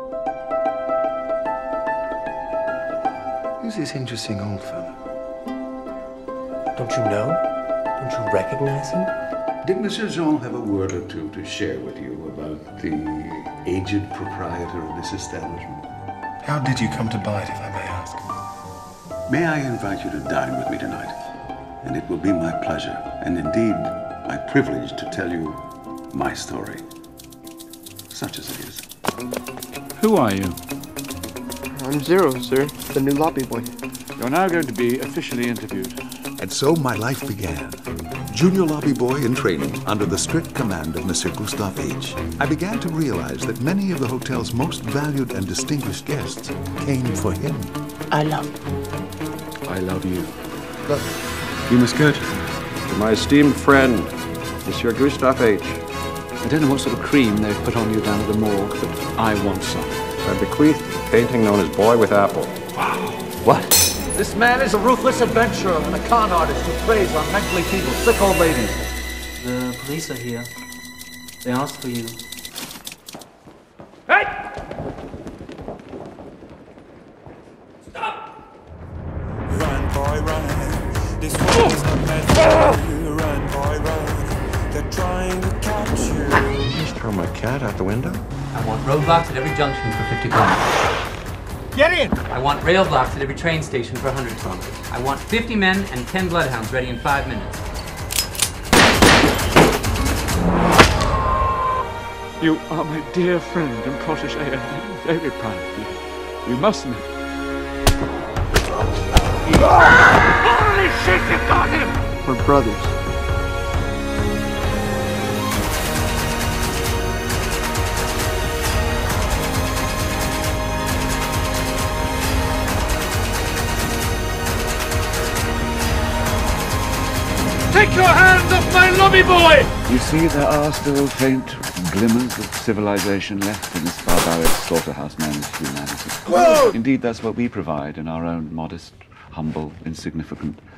Who's this interesting old fellow? Don't you know? Don't you recognize him? Did Monsieur Jean have a word or two to share with you about the aged proprietor of this establishment? How did you come to buy it, if I may ask? May I invite you to dine with me tonight? And it will be my pleasure, and indeed my privilege, to tell you my story, such as it is. Who are you? I'm Zero, sir, the new lobby boy. You're now going to be officially interviewed. And so my life began. Junior lobby boy in training under the strict command of Monsieur Gustave H. I began to realize that many of the hotel's most valued and distinguished guests came for him. I love you. I love you. Look, You must go to my esteemed friend, Monsieur Gustave H. I don't know what sort of cream they've put on you down at the morgue, but I want some. I bequeath a painting known as Boy with Apple. Wow. What? This man is a ruthless adventurer and a con artist who preys on mentally feeble, sick old ladies. The police are here. They asked for you. Hey! Stop! Run, boy, run. This world is not meant for you. Run, boy, run. They're trying to catch you. Just throw my cat out the window? I want roadblocks at every junction for 50 kilometers. Get in! I want rail blocks at every train station for 100 kilometers. I want 50 men and 10 bloodhounds ready in 5 minutes. You are my dear friend and protege. I'm very proud of you. We must meet. Holy shit, you got him! we're brothers. Take your hands off my lobby boy! You see, there are still faint glimmers of civilization left in this barbaric slaughterhouse known as humanity. Whoa! Indeed, that's what we provide in our own modest, humble, insignificant